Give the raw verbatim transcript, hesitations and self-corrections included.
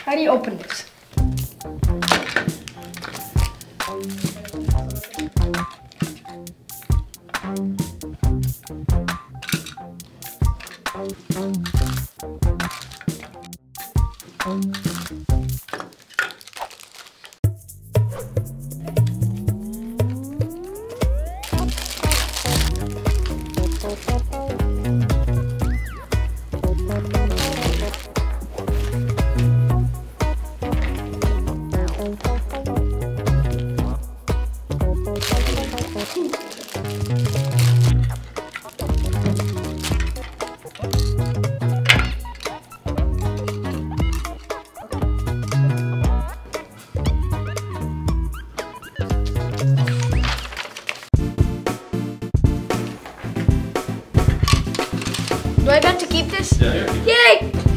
How do you open this? Do I get to keep this? Yeah, yeah. Yay!